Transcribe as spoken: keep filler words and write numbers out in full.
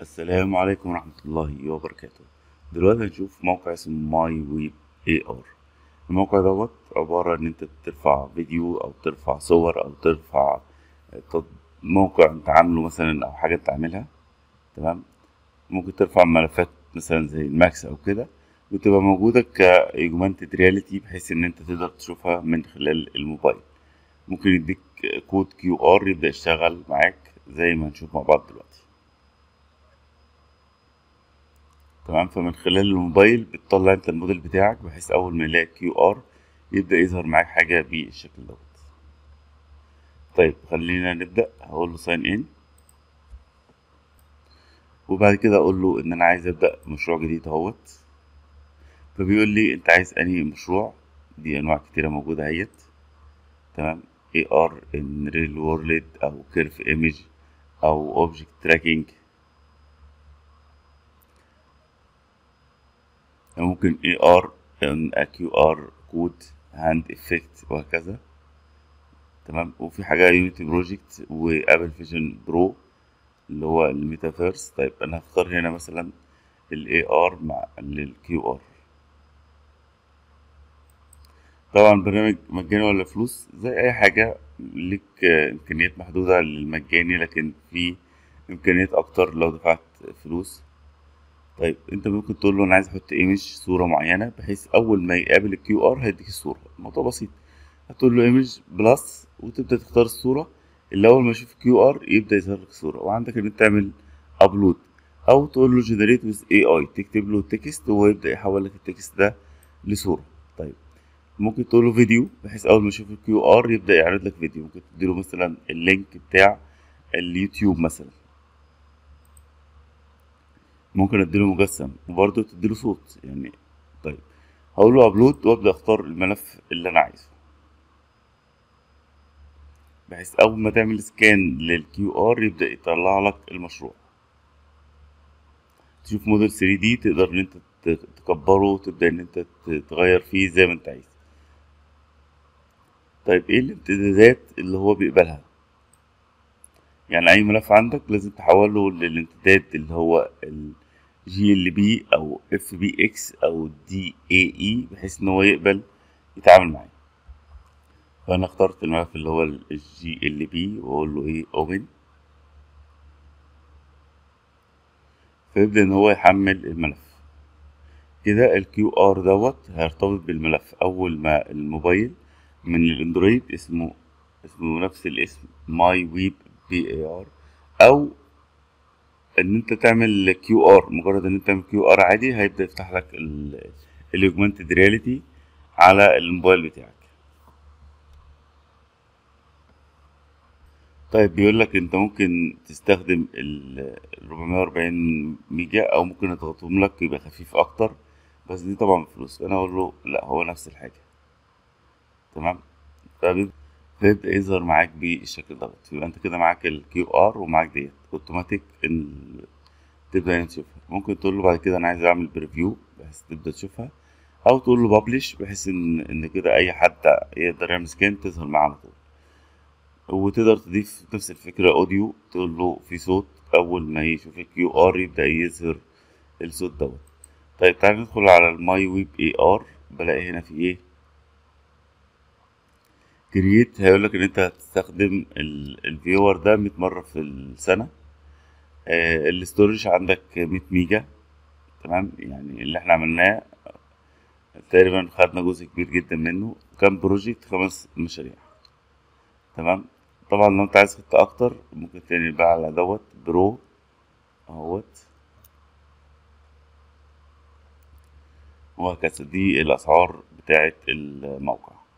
السلام عليكم ورحمة الله وبركاته. دلوقتي هنشوف موقع اسمه ماي ويب اي ار. الموقع دوت عبارة ان انت ترفع فيديو او ترفع صور او ترفع تط- موقع انت عامله مثلا او حاجة انت عاملها. تمام. ممكن ترفع ملفات مثلا زي الماكس او كده، وتبقى موجودة كايجمانتد رياليتي بحيث ان انت تقدر تشوفها من خلال الموبايل. ممكن يديك كود كيو ار يبدأ يشتغل معاك زي ما هنشوف مع بعض دلوقتي. تمام. فمن خلال الموبايل بتطلع انت الموديل بتاعك بحيث اول ما يلاقي كيو ار يبدأ يظهر معاك حاجة بالشكل دوت. طيب خلينا نبدأ. هقول له ساين ان، وبعد كده اقول له ان انا عايز ابدأ مشروع جديد اهوت. فبيقول لي انت عايز انهي مشروع. دي انواع كتيرة موجودة اهيت. تمام. اي ار ان ريل وورلد او كيرف ايمج او اوبجكت تراكنج. ممكن اي ار ان كيو ار كود هاند افكت وهكذا. تمام. وفي حاجة يونيتي بروجكت وابل فيجن برو اللي هو الميتافيرس. طيب انا هختار هنا مثلا الاي ار مع الكيو ار. طبعا برنامج مجاني ولا فلوس زي اي حاجة. ليك آه، امكانيات محدودة للمجاني، لكن في امكانيات اكتر لو دفعت فلوس. طيب انت ممكن تقول له انا عايز احط ايمج صورة معينة بحيث اول ما يقابل الكيو ار هيديك الصورة. الموضوع بسيط. هتقول له ايمج بلس وتبدأ تختار الصورة اللي أول ما يشوف كيو ار يبدأ يظهر لك الصورة، وعندك إن أنت تعمل أبلود أو تقول له جنريت ويز اي اي، تكتب له تكست وهو يبدأ يحول لك التكست ده لصورة. طيب ممكن تقول له فيديو بحيث أول ما يشوف الكيو ار يبدأ يعرض لك فيديو. ممكن تديله مثلا اللينك بتاع اليوتيوب مثلا. ممكن اديله مجسم وبرضه تديله صوت يعني. طيب هقول له ابلود وابدأ اختار الملف اللي انا عايزه بحيث اول ما تعمل سكان للكيو ار يبدأ يطلع لك المشروع. تشوف موديل ثري دي تقدر ان انت ت- تكبره وتبدأ ان انت ت- تغير فيه زي ما انت عايز. طيب ايه الامتدادات اللي هو بيقبلها؟ يعني اي ملف عندك لازم تحوله للامتداد اللي هو ال جي ال بي او اف بي اكس او دي اي اي بحيث ان هو يقبل يتعامل معاه. فانا اخترت الملف اللي هو الجي ال بي واقول له ايه اوبن. فيبدأ ان هو يحمل الملف. كده الكيو ار دوت هيرتبط بالملف اول ما الموبايل من الاندرويد اسمه اسمه نفس الاسم ماي ويب بي اي ار، او ان انت تعمل كيو ار. مجرد ان انت تعمل كيو ار عادي هيبدأ يفتح لك الاوجمانتد رياليتي على الموبايل بتاعك. طيب بيقول لك انت ممكن تستخدم ال أربعمية وأربعين ميجا او ممكن اضغطهم لك يبقى خفيف اكتر، بس دي طبعا فلوس. فانا اقول له لا، هو نفس الحاجة. تمام. فبيبدأ فيبدأ يظهر معاك بالشكل دوت. يبقى انت كده معاك الكيو ار ومعاك ديت اوتوماتيك ان تبدأ انت تشوفها. ممكن تقول له بعد كده انا عايز اعمل بريفيو بحيث تبدأ تشوفها، او تقول له بابليش بحيث ان ان كده اي حد يقدر يعمل سكان تظهر معاه على طول. وتقدر تضيف نفس الفكرة اوديو، تقول له في صوت اول ما يشوف الكيو ار يبدأ يظهر الصوت دوت. طيب تعالى ندخل على الماي ويب اي ار. بلاقي هنا في ايه كرييت. هيقولك ان انت هتستخدم الفيور ده مية مرة في السنة. آه الاستورج عندك مية ميجا. تمام. يعني اللي احنا عملناه تقريبا خدنا جزء كبير جدا منه. كان بروجكت خمس مشاريع. تمام. طبعا لو انت عايز خطة اكتر ممكن تاني بقى على دوت برو اهوت، وهكذا. دي الاسعار بتاعت الموقع.